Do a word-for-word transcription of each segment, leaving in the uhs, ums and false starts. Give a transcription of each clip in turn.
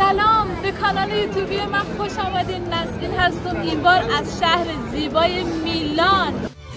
سلام، به کانال یوتیوبی من خوش آمدین. نسرین هستم، این بار از شهر زیبای میلان.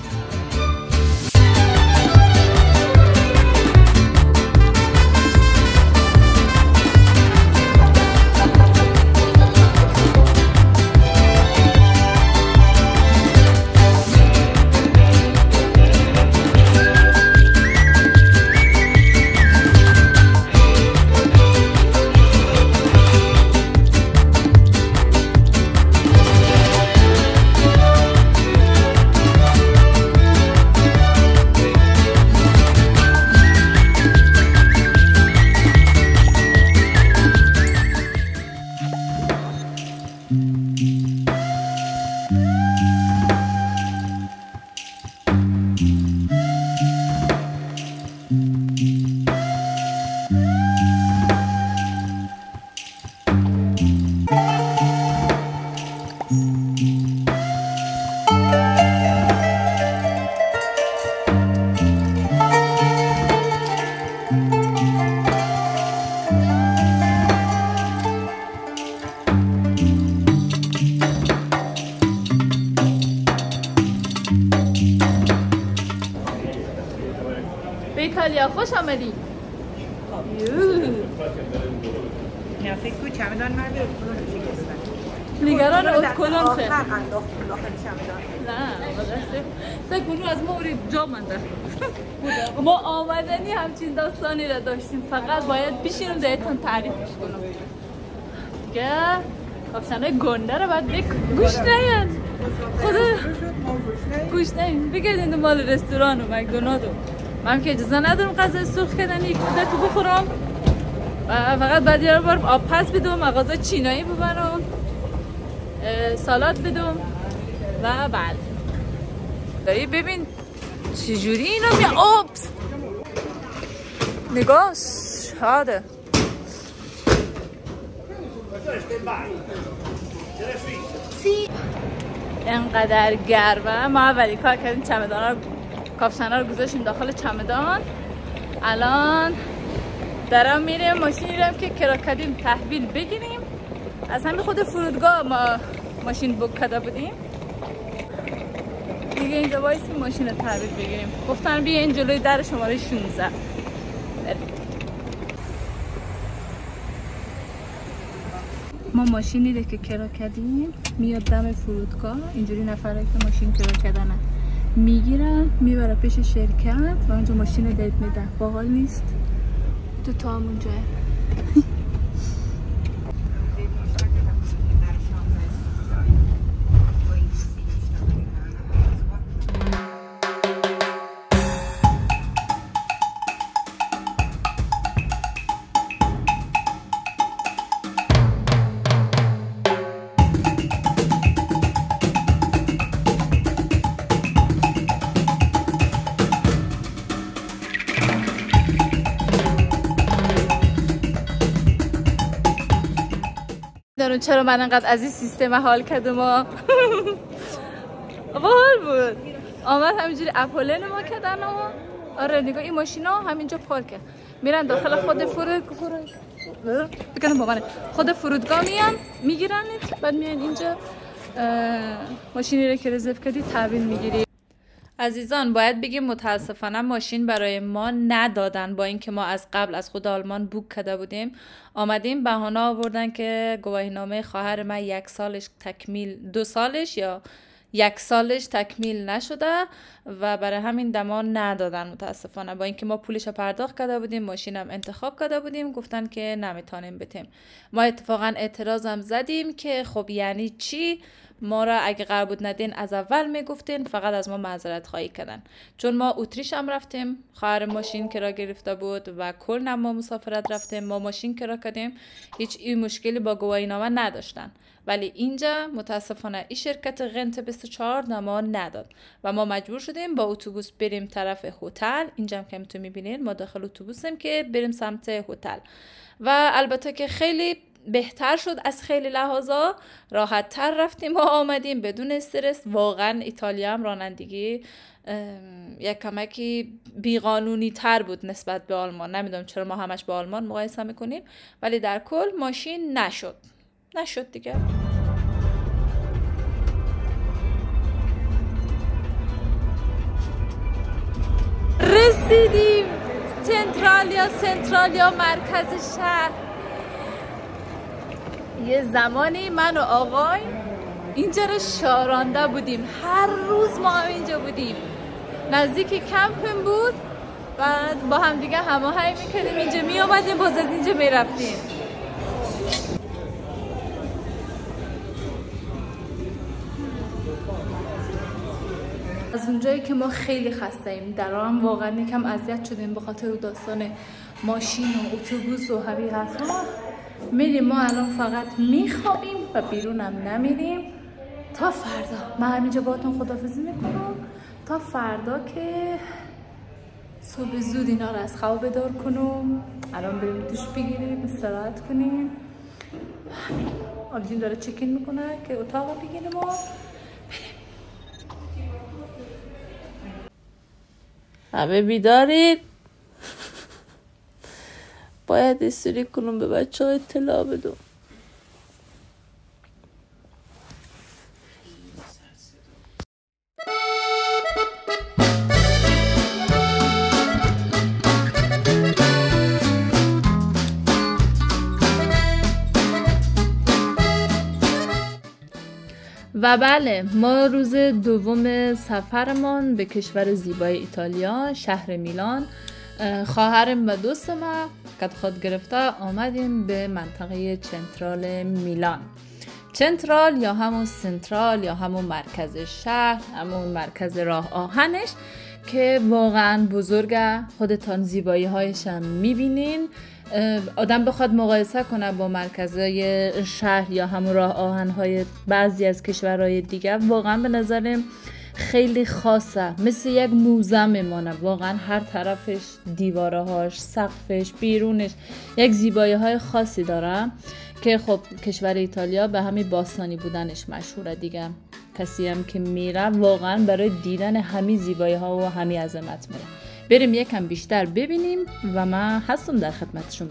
به ایتالیا خوش آمدی. نه فکر کنم چمدان من به اون شکستن. نگران اوت کلون خیلی. نه انداخت داخل چمدان. نه واسه فکر کنم از ما اوری جا مونده. ما آمدنی همچین داستانی را داشتیم، فقط باید بشینم بهتون تعریفش کنم. که کاپشنای گنده رو باید بک گوش نیاد. خدا گوش نیاد. بگردین دنبال رستوران و مکدونالد. من که اجازه ندارم غذای سرخ کردن یک مدت تو بخورم و فقط بعد یه بار آب پس بدم، مغازه چینایی ببرم، سالاد بدم و بعد دایی ببین چجوری اینا می آبس نگاه شاده. اینقدر گرمه. ما اولی کار کردیم چمدان ها کاپشن‌ها رو گذاشتیم داخل چمدان. الان دارم میریم ماشینی رو که کرا کردیم تحویل بگیریم. از همین خود فرودگاه ما ماشین بوک کرده بودیم دیگه. اینجا وایسیم ماشین رو تحویل بگیریم. گفتن بیا این جلوی در شماره شانزده. ما ماشینی رو که کرا کردیم میاد دم فرودگاه. اینجوری نفره که ماشین کرا کردنه میگیرن میبره پیش شرکت و اونجا ماشین دید میده. باحال نیست؟ تو تا همونجا دارم. چرا من انقدر از این سیستم حال کردم؟ ما باحال بود. آمد همینجوری اپولن ما کردن و آره نگاه این ماشینا همینجا پارکه، میرن داخل خود فرودگاه. بگم با من خود فرودگاه میان میگیرنت، بعد میان اینجا ماشینی رو که رزرو کردی تحویل میگیری. عزیزان باید بگیم متاسفانه ماشین برای ما ندادن، با اینکه ما از قبل از خود آلمان بوک کرده بودیم. آمدیم بهانه آوردن که گواهینامه خواهر من یک سالش تکمیل دو سالش یا یک سالش تکمیل نشده و برای همین دمان ندادن متاسفانه. با اینکه ما پولش پرداخت کرده بودیم، ماشینم انتخاب کرده بودیم، گفتن که نمیتونیم بتیم. ما اتفاقا اعتراضم زدیم که خب یعنی چی؟ ما را اگه قرار بود ندین از اول میگفتین، فقط از ما معذرت خواهی کردن. چون ما اتریش هم رفتیم، خواهر ماشین کرا گرفته بود و کل ما مسافرت رفتیم، ما ماشین کرا کردیم، هیچ این مشکلی با گواهینامه نداشتن. ولی اینجا متاسفانه این شرکت غنت بیست و چهار ما نداد و ما مجبور شدیم با اتوبوس بریم طرف هتل. اینجا هم که میتونید میبینید ما داخل اتوبوسیم که بریم سمت هتل و البته که خیلی بهتر شد از خیلی لحاظا، راحت تر رفتیم و آمدیم بدون استرس. واقعا ایتالیا هم رانندگی یک کمکی بیقانونی تر بود نسبت به آلمان. نمیدونم چرا ما همش با آلمان مقایسه میکنیم، ولی در کل ماشین نشد نشد دیگه. رسیدیم سنترالیا سنترالیا مرکز شهر. یه زمانی من و آقای اینجا رو شارانده بودیم، هر روز ما هم اینجا بودیم، نزدیک کمپم بود. بعد با هم دیگه هماهنگ میکردیم، اینجا می آمدیم باز از اینجا می رفتیم. از اونجایی که ما خیلی خسته ایم، در آن واقعا یکم اذیت شدیم به خاطر داستان ماشین و اتوبوس و همین حرفا، میریم ما الان فقط میخوابیم و بیرونم نمیریم تا فردا. من همینجا باهاتون خداحافظی میکنم تا فردا که صبح زود اینا رو از خواب بیدار کنم. الان بریم دوش بگیریم، استراحت کنیم. همین آبجین داره چکین میکنه که اتاق بگیریم و بریم. همه بیدارید؟ باید استوری کنم به بچه ها اطلاع بدم. و بله، ما روز دوم سفرمان به کشور زیبای ایتالیا، شهر میلان، خواهرم و دوست ما قد گرفته آمدیم به منطقه چنترال میلان. چنترال یا همون سنترال یا همون مرکز شهر، همون مرکز راه آهنش که واقعا بزرگه. خودتان زیبایی هایش هم میبینین. آدم بخواد مقایسه کنه با مرکزهای شهر یا همون راه آهنهای بعضی از کشورهای دیگه، واقعا به نظرم خیلی خاصه، مثل یک موزه میمانه. واقعا هر طرفش، دیوارهاش، سقفش، بیرونش یک زیبایی های خاصی داره که خب کشور ایتالیا به همین باستانی بودنش مشهوره دیگه. کسی هم که میره واقعا برای دیدن همین زیبایی ها و همین عظمت میره. بریم یکم بیشتر ببینیم و من هستم در خدمت شما.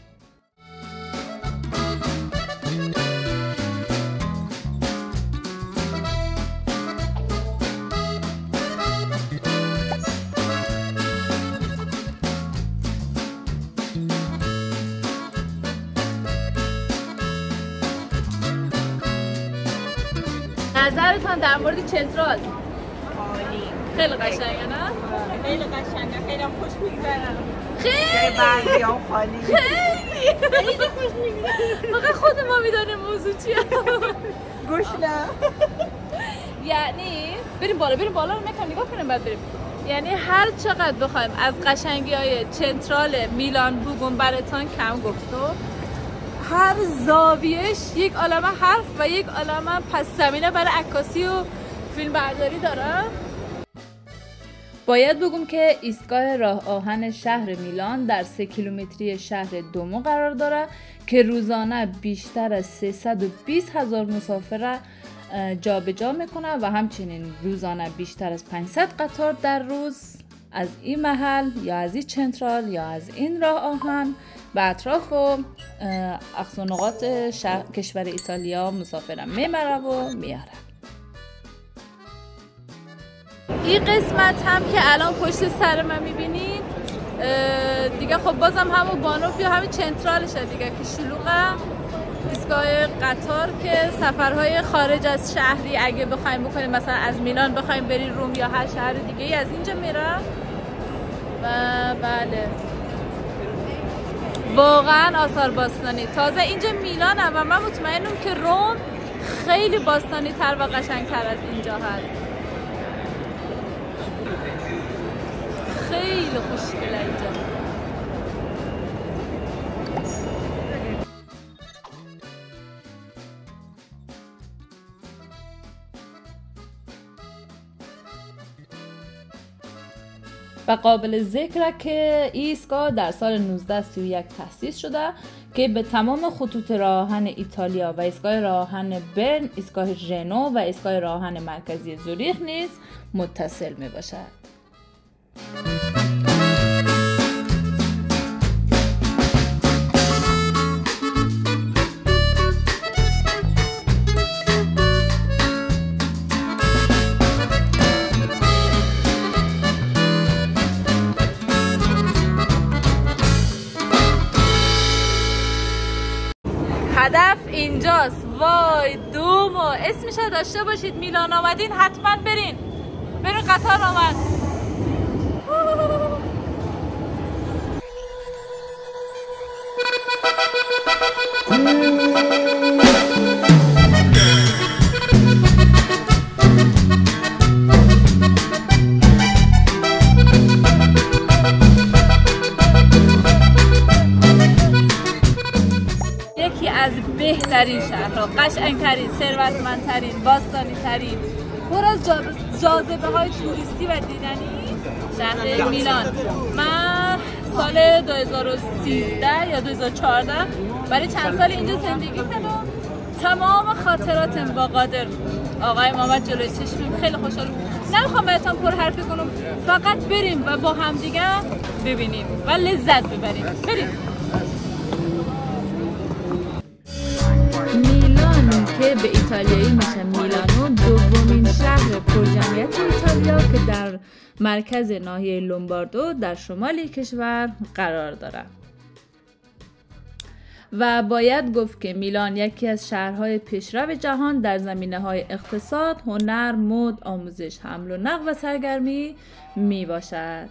نظرتان در مورد چنترال؟ عالی. خیلی قشنگه نه؟ خیلی قشنگه، خیلی هم خوش میگذرم. خیلی بعضی هم خالی. خیلی خیلی خوش میگذرم. فقط خود ما میدانیم موضوع چیه. گوش نه. یعنی بریم بالا بریم بالا رو میکنم نگاه کنیم بعد بریم. یعنی هر چقدر بخوایم از قشنگی های چنترال میلان بگم براتان کم گفتم. هر زاویهش یک عالمه حرف و یک عالمه پس زمینه برای عکاسی و فیلم برداری داره. باید بگم که ایستگاه راه آهن شهر میلان در سه کیلومتری شهر دومو قرار داره که روزانه بیشتر از سیصد و بیست هزار مسافر جابجا میکنه و همچنین روزانه بیشتر از پانصد قطار در روز از این محل یا از این چنترال یا از این راه آهن به اطراف و اقصا نقاط کشور ایتالیا مسافرم میبره و میاره. این قسمت هم که الان پشت سر من میبینید دیگه خب بازم همون بانوف یا همین چنترالشه دیگه که شلوغه. ایستگاه قطار که سفرهای خارج از شهری اگه بخوایم بکنیم، مثلا از میلان بخوایم بریم روم یا هر شهر دیگه ای از اینجا میره. و بله واقعا آثار باستانی. تازه اینجا میلان هم و من مطمئنم که روم خیلی باستانی تر و قشنگ تر از اینجا هست. خیلی خوشگله اینجا. و قابل ذکره که ایستگاه در سال نوزده سی و یک تأسیس شده که به تمام خطوط راهن ایتالیا و ایستگاه راهن برن، ایستگاه ژنو و ایستگاه راهن مرکزی زوریخ نیز متصل می باشد. هدف اینجاست. وای دومو اسمش داشته باشید. میلان آمدین حتما برین. برین قطار آمد. از بهترین شهرها، قشنگترین، ثروتمندترین، باستانی‌ترین، پر از جاذبه های توریستی و دیدنی شهر میلان. من سال دو هزار و سیزده یا دو هزار و چهارده برای چند سال اینجا زندگی کردم. تمام خاطراتم با قادر آقای محمد جلوی چشمم خیلی خوشحال. نمیخوام بهتون پر حرفی کنم، فقط بریم و با همدیگه ببینیم و لذت ببریم. بریم. میلان که به ایتالیایی میشه میلانو، دومین شهر پرجمعیت ایتالیا که در مرکز ناحیه لومباردو در شمال کشور قرار دارد. و باید گفت که میلان یکی از شهرهای پیشرو جهان در زمینه‌های اقتصاد، هنر، مد، آموزش، حمل و نقل و سرگرمی می باشد.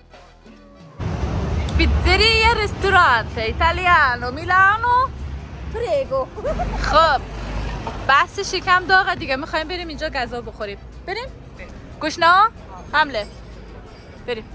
پیتزریا رستورانت ایتالیانو میلانو پریگو. خب بحث شکم داغه دیگه، میخوایم بریم اینجا غذا بخوریم. بریم؟ گشنه ها؟ حمله. بریم.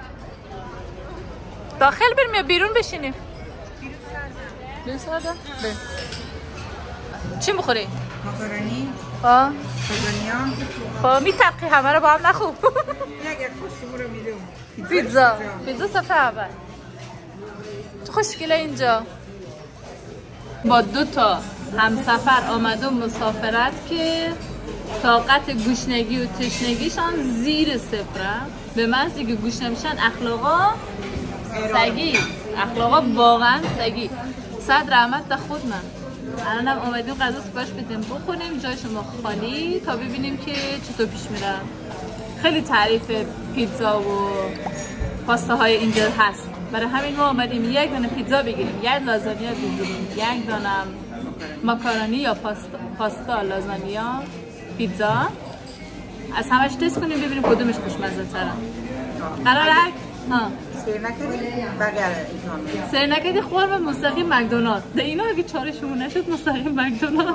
داخل بریم یا بیرون بشینیم؟ بیرون سرده؟ بریم. چی بخوری؟ ماکارونی. آه؟ لازانیا. خب میتقی همه رو با هم نخوب. اگر خوش رو میرم. پیتزا. پیتزا صفحه اول. چه خوشگله اینجا. با دو تا همسفر آمده مسافرت که طاقت گوشنگی و تشنگیشان زیر صفره، به محضی که گوش نمیشن اخلاقا سگی، اخلاقا واقعا سگی. صد رحمت به خود من. الانم اومدیم غذا سفارش بدیم بخوریم، جای شما خالی تا ببینیم که چطور پیش میره. خیلی تعریف پیتزا و پاستاهای اینجا هست، برای همین ما اومدیم یک دانه پیتزا بگیریم، یک لازانیا بگیریم، یک دانه ماکارونی یا پاستا, پاستا لازانیا پیتزا، از همش تست کنیم ببینیم کدومش خوشمزه تره. قراره ها سیر نکردی؟ بقیه سیر نکردی خورم مستقیم مکدونالد. ده اینا اگه چارشمون نشد مستقیم مکدونالد.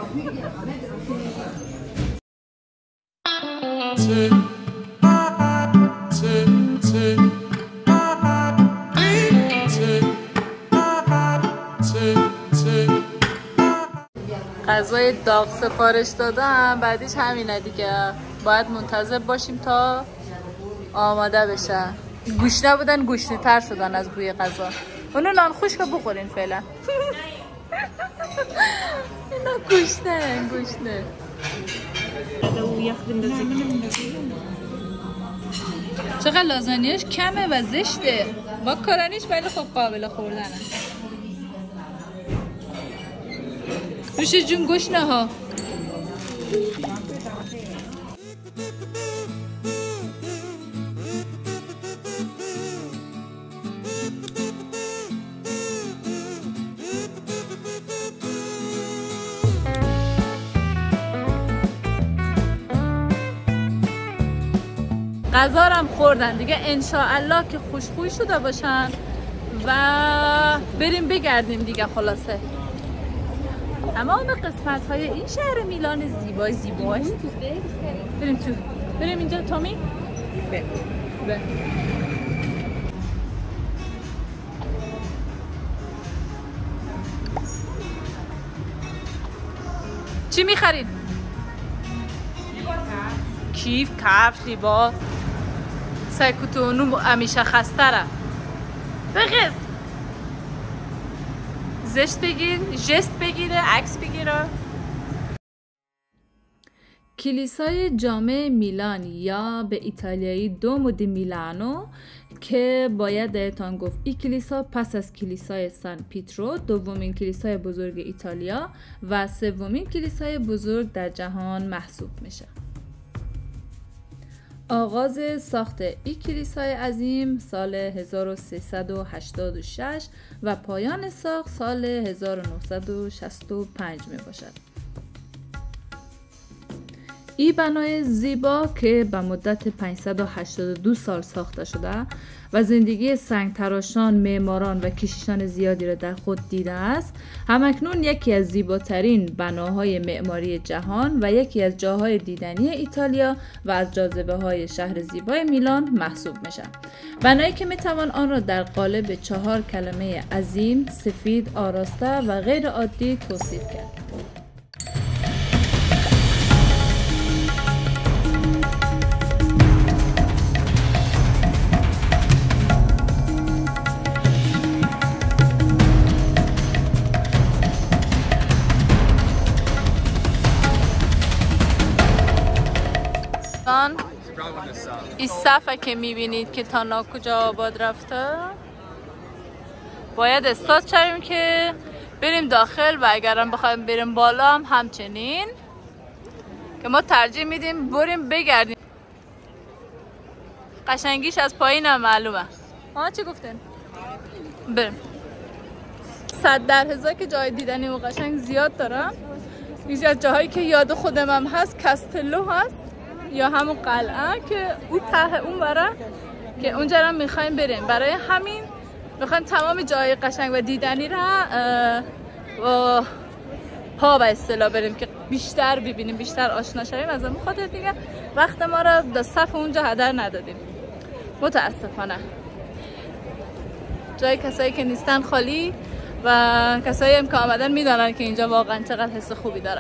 غذای داغ سفارش دادم، بعدیش همینه دیگه، باید منتظر باشیم تا آماده بشه. گوشنه بودن گوشنه تر شدن از بوی غذا. اونو نان خشک بخورین فعلا. اینا گوشنه گوشنه. چقدر لازانیاش کمه و زشته، با کارانیش ولی خب قابل خوردنه. نوش جون گشنه ها. غذا رو هم خوردن دیگه، انشاءالله که خوشخوی شده باشن و بریم بگردیم دیگه. خلاصه تمام قسمت های این شهر میلان زیبای زیباست. بریم تو، بریم اینجا. تومی بریم بریم. چی میخرید؟ کیف، کفش، لیباس. سکوتونو همیشه خسته را بخیز. زشت بگیر، ژست بگیره، عکس بگیره. کلیسای جامع میلان یا به ایتالیایی دومو دی میلانو که باید بهتان گفت این کلیسا پس از کلیسای سن پیترو دومین کلیسای بزرگ ایتالیا و سومین کلیسای بزرگ در جهان محسوب میشه. آغاز ساخت این کلیسای عظیم سال هزار و سیصد و هشتاد و شش و پایان ساخت سال هزار و نهصد و شصت و پنج می باشد. این بنای زیبا که به مدت پانصد و هشتاد و دو سال ساخته شده و زندگی سنگ تراشان، معماران و کشیشان زیادی را در خود دیده است، همکنون یکی از زیباترین بناهای معماری جهان و یکی از جاهای دیدنی ایتالیا و از جاذبه های شهر زیبای میلان محسوب میشه. بنایی که میتوان آن را در قالب چهار کلمه عظیم، سفید، آراسته و غیر عادی توصیف کرد. این صفحه که میبینید که تا ناکجا آباد رفته باید استاد شویم که بریم داخل و اگرم بخوایم بریم بالا هم همچنین که ما ترجیح میدیم بریم بگردیم. قشنگیش از پایین هم معلومه. ها چی گفتن؟ بریم. صد در هزار که جای دیدنی و قشنگ زیاد داره. یکی از جاهایی که یاد خودم هم هست کاستلو هست یا همون قلعه که اون ته اون برا که اونجا هم میخوایم بریم. برای همین میخوایم تمام جای قشنگ و دیدنی را با پا به اصطلاح بریم که بیشتر ببینیم، بیشتر آشنا شویم. از اون خاطر دیگه وقت ما را در صف اونجا هدر ندادیم متاسفانه. جای کسایی که نیستن خالی و کسایی هم که آمدن میدونن که اینجا واقعا چقدر حس خوبی داره.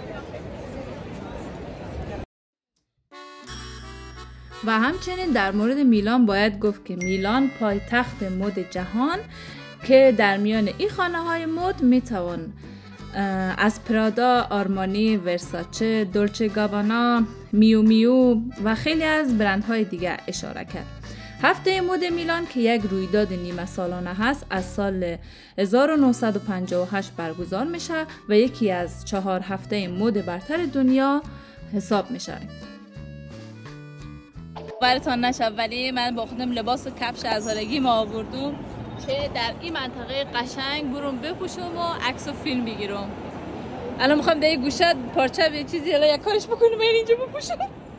و همچنین در مورد میلان باید گفت که میلان پایتخت مد جهان که در میان این خانه های مد میتوان از پرادا، آرمانی، ورساچه، دولچه گابانا، میو میو و خیلی از برندهای دیگر اشاره کرد. هفته مد میلان که یک رویداد نیمه سالانه هست از سال هزار و نهصد و پنجاه و هشت برگزار میشه و یکی از چهار هفته مد برتر دنیا حساب میشه. برتان نشه ولی من با خودم لباس و کفش هزارگی ما آوردم که در این منطقه قشنگ برم بپوشم و عکس و فیلم بگیرم. الان میخوام در این گوشه پارچه به چیزی الان یک کارش بکنم من اینجا بپوشم.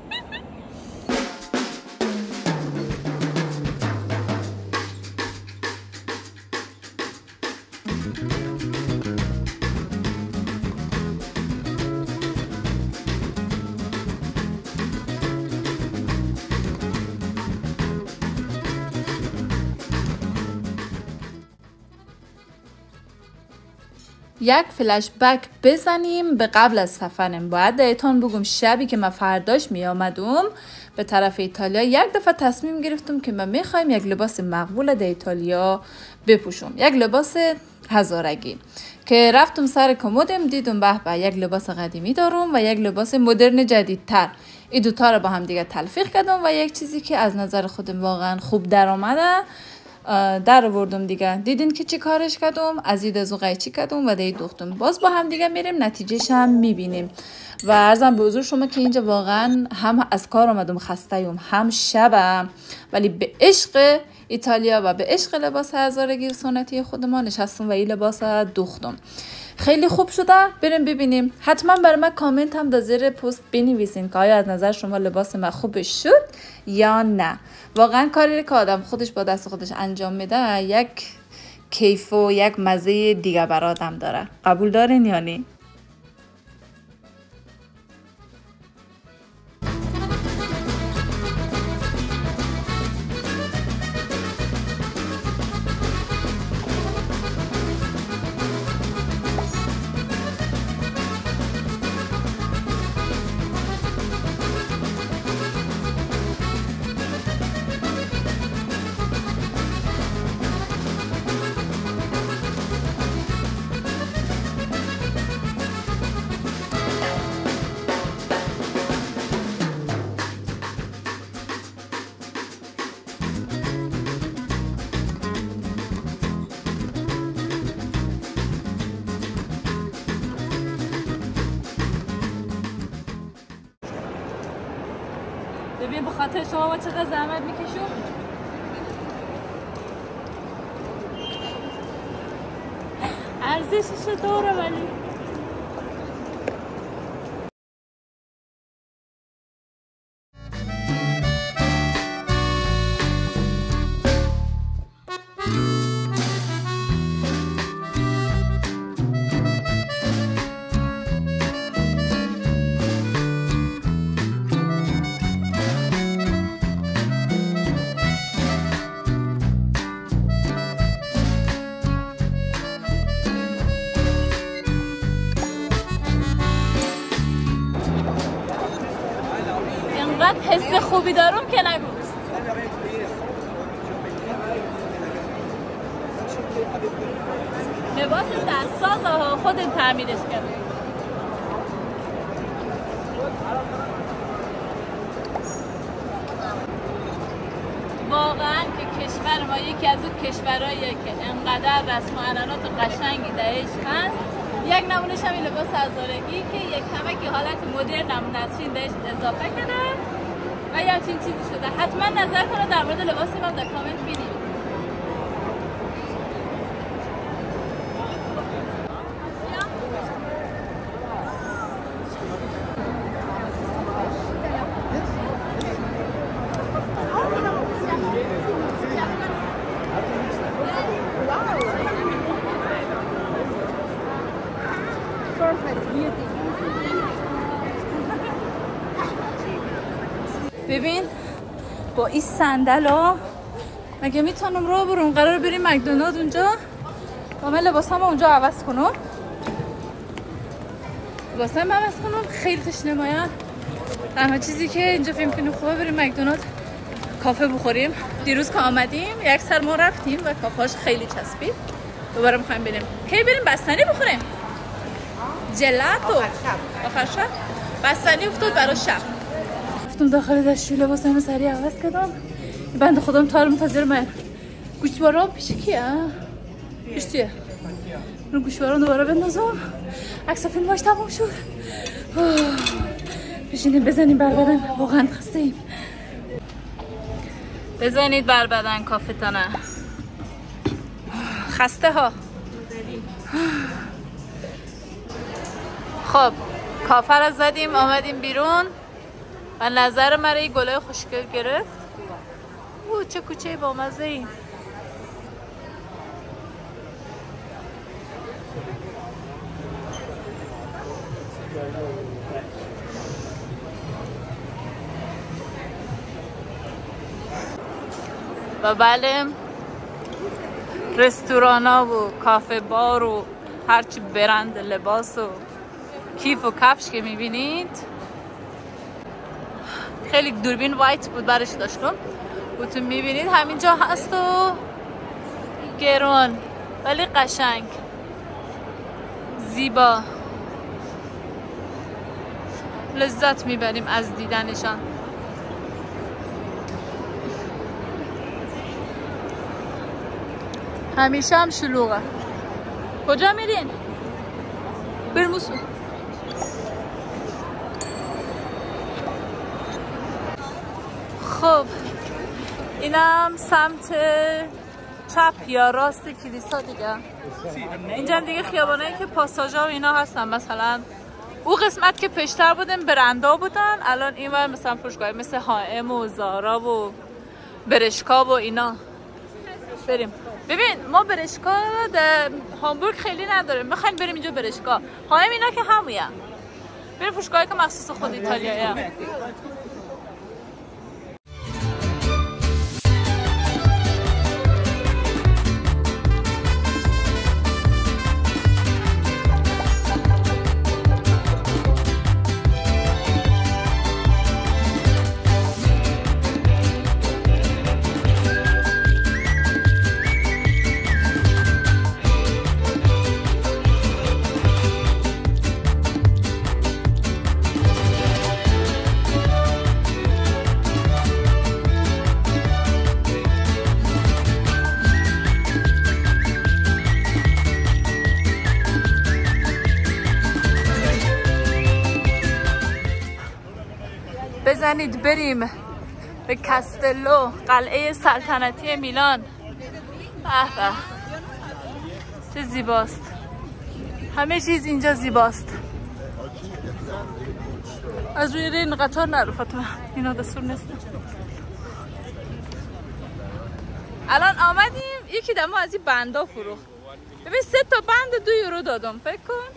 یک فلش بک بزنیم به قبل از سفرم. باید دایتان بگم شبی که من فرداش می آمدم به طرف ایتالیا یک دفعه تصمیم گرفتم که من میخوایم یک لباس مقبول در ایتالیا بپوشم، یک لباس هزارگی که رفتم سر کمدم دیدم به به یک لباس قدیمی دارم و یک لباس مدرن جدیدتر. این دوتا رو با هم دیگه تلفیق کردم و یک چیزی که از نظر خودم واقعا خوب در آمده در آوردم دیگه. دیدین که چی کارش کردم، از این دزو قیچی کردم و دید دوختم. باز با هم دیگه میریم نتیجهش هم میبینیم. و عرضم به حضور شما که اینجا واقعا هم از کار آمدم خسته‌ام هم شبم، ولی به عشق ایتالیا و به عشق لباس هزارگی و سنتی خود ما نشستم و این لباس دوختم. خیلی خوب شده، بریم ببینیم. حتما برای من کامنت هم در زیر پست بنویسین که آیا از نظر شما لباس من خوب شد یا نه. واقعا کاری که آدم خودش با دست خودش انجام میده یک کیف و یک مزه دیگه بر آدم داره. قبول دارین یا نه؟ ببین به خاطر شما ما چقدر زحمت میکشیم. ارزشش داره ولی حس خوبی دارم که نگو. لباس دستساز ها خودت تعمیرش کردی. واقعا که کشور ما یکی از اون کشورهاییه که انقدر رسم و عنعنات قشنگی درش هست. یک نمونهش هم این لباس هزارگی که یک کمکی حالت مدرن هم نسرین بهش اضافه کرده و یه همچین چیزی شده. حتما نظرتون رو در مورد لباس من در کامنت بینید. ببین با این صندل ها مگه میتونم راه برم؟ قرار بریم مکدونالد اونجا و من لباسامو اونجا عوض کنم. لباسامو عوض کنم. خیلی تشنه مایم. تنها چیزی که اینجا فکر می‌کنم خوبه بریم مکدونالد کافه بخوریم. دیروز که آمدیم یک سر ما رفتیم و کافه‌اش خیلی چسبید. دوباره می‌خوایم بریم. کی بریم بستنی بخوریم؟ جلاتو آخر شب بستنی افتاد برای شب. رفتم داخل دستشوی لباسامو سریع عوض کردم. بنده خودم تار منتظر من. گوشوارم پیش کیه؟ پیش چیه؟ رو گوشوارم دوباره بندازم. عکس فیلماش تموم شد. بشینیم بزنیم بر بدن. واقعا خسته ایم. بزنید بر بدن کافتانه. خسته ها. خب کافه را زدیم آمدیم بیرون و نظر مرا این گلای خوشگل گرفت. اوه چه کوچه با مزه ای. و بله رستوران ها و کافه بار و هرچی برند لباس و کیف و کفش که میبینید خیلی دوربین وایت بود برش داشتم. بهتون میبینید همینجا هست و گرون ولی قشنگ زیبا. لذت میبریم از دیدنشان. همیشه هم شلوغه. کجا میرین؟ برموسو. خب اینم سمت چپ یا راست کلیسا دیگه. اینجا دیگه خیابانایی که پاساژا و اینا هستن. مثلا او قسمت که پیشتر بودن برندا بودن، الان این ور مثلا فروشگاه مثل هائم و زارا و برشکا و اینا. بریم. ببین ما برشکا در هامبورگ خیلی نداریم. میخوایم بریم اینجا برشکا. هائم اینا که همویه. بریم فروشگاهی که مخصوص خود ایتالیاییه. بزنید بریم به کاستلو، قلعه سلطنتی میلان. به به چه زیباست، همه چیز اینجا زیباست. از روی این قطار نرو فاطمه، اینا دستور نیست. الان آمدیم یکی دما از این بندا فروخت. ببین سه تا بند دو یورو دادم، فکر کن.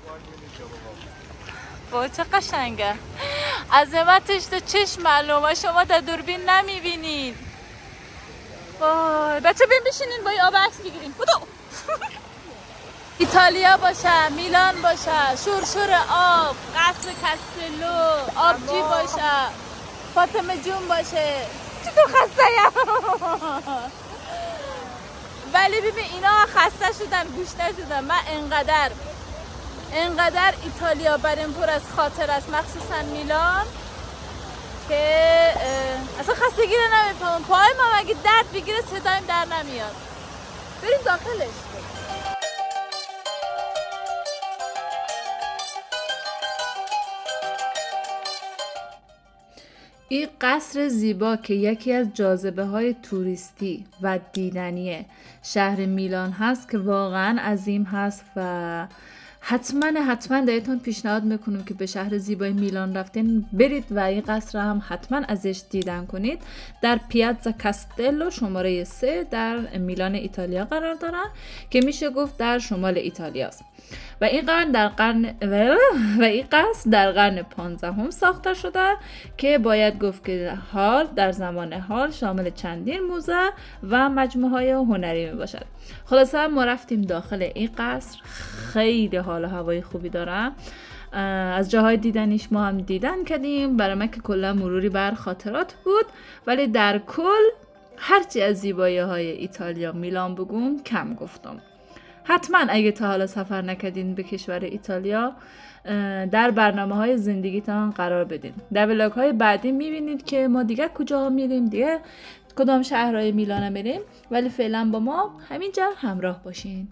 با چه قشنگه، عظمتش تو چشم معلومه، شما در دوربین نمیبینید. وای بچه بین بشینین با این آب عکس بگیریم. بودو ایتالیا باشه، میلان باشه، شورشور آب، قصر کاستلو، آبجی باشه، فاطمه جون باشه. چی تو خسته یا؟ ولی ببین اینا خسته شدن، گوش نشدن. من انقدر انقدر ایتالیا بریم پر از خاطر است، مخصوصا میلان، که اصلا خستگی رو نمیفهمم. پای ما مگه درد بگیره صدایم در نمیاد. بریم داخلش. این قصر زیبا که یکی از جاذبه های توریستی و دیدنی شهر میلان هست که واقعا عظیم هست و حتما حتما بهتون پیشنهاد میکنم که به شهر زیبای میلان رفتین برید و این قصر هم حتما ازش دیدن کنید. در پیازا کاستلو شماره سه در میلان ایتالیا قرار داره که میشه گفت در شمال ایتالیا است. و این قرن در قرن و این قصر در قرن پانزدهم ساخته شده که باید گفت که حال در زمان حال شامل چندین موزه و مجموعه های هنری می باشد. خلاصه ما رفتیم داخل این قصر، خیلی حال و هوای خوبی داره. از جاهای دیدنیش ما هم دیدن کردیم. برای من که کلا مروری بر خاطرات بود، ولی در کل هرچی از زیبایی های ایتالیا میلان بگم کم گفتم. حتما اگه تا حالا سفر نکردین به کشور ایتالیا در برنامه های زندگیتان قرار بدین. در ولاگ های بعدی میبینید که ما دیگه کجا میریم، دیگه کدام شهرهای میلان میریم، ولی فعلا با ما همینجا همراه باشین.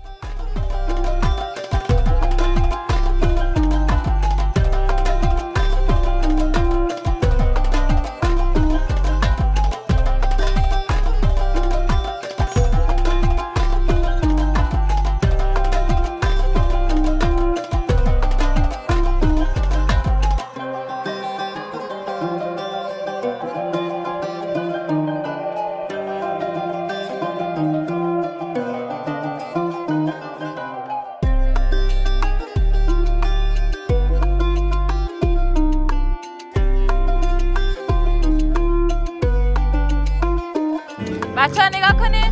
بچه ها نگاه کنید،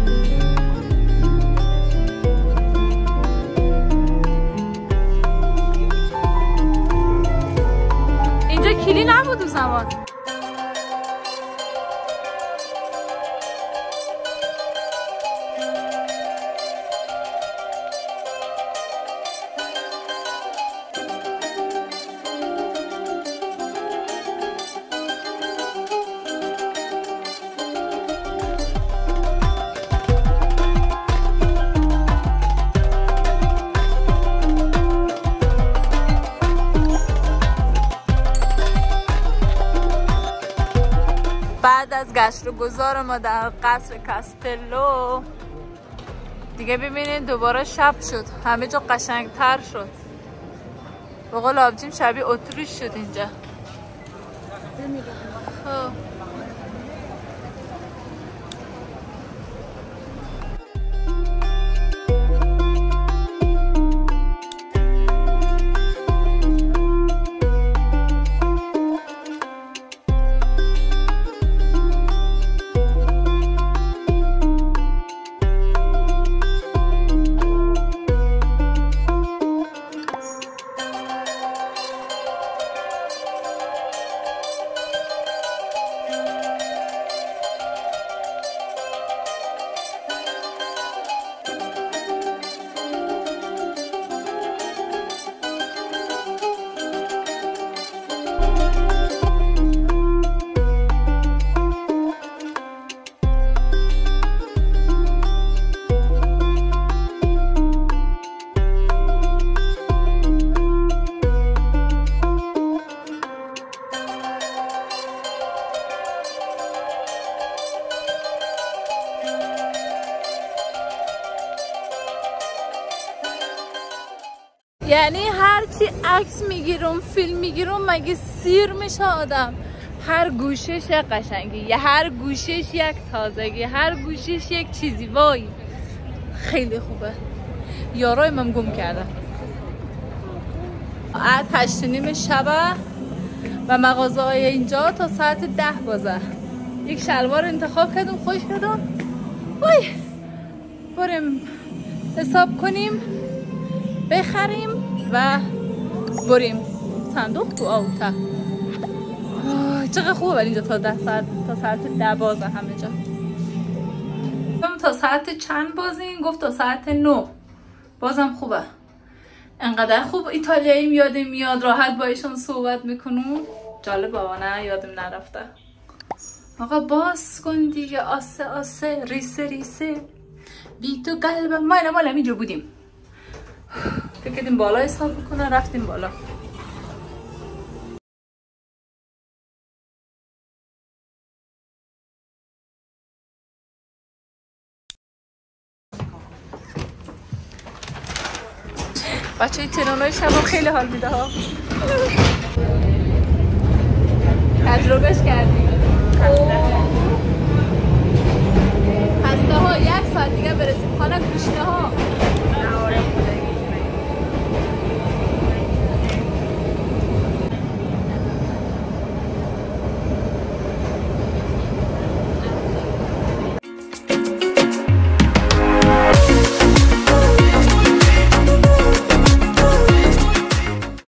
اینجا کلی نبود اون زمان. بعد از گشت و گذار ما در قصر کاستلو دیگه ببینید دوباره شب شد، همه جا قشنگتر شد. به قول آبجیم شبیه اتریش شد اینجا. خب هرچی عکس میگیرم فیلم میگیرم مگه سیر میشه آدم. هر گوشش یک قشنگی، هر گوشش یک تازگی، هر گوشش یک چیزی. وای خیلی خوبه. یارای من گم کردم. ساعت هشت و نیم شبه و مغازه های اینجا تا ساعت ده بازه. یک شلوار انتخاب کردم، خوش کردم. وای بریم حساب کنیم، بخریم و بریم. صندوق تو آوتا. چقدر خوبه ولی اینجا تا ده ساعت تا ساعت ده بازه همه جا. تا ساعت چند بازیم؟ گفت تا ساعت نه. بازم خوبه. انقدر خوب ایتالیایی یادم میاد، راحت با ایشون صحبت میکنم. جالبه نه؟ یادم نرفته. آقا باز کن دیگه، آسه آسه، ریسه ریسه، بی تو قلبم. ما اینا مال همینجا بودیم. فکر کردیم بالا حساب بکنن، رفتیم بالا. بچه های ترانای شبا خیلی حال میده ها. تجربهش کردیم. خسته ها یک ساعت دیگه برسیم خانه گوشته ها.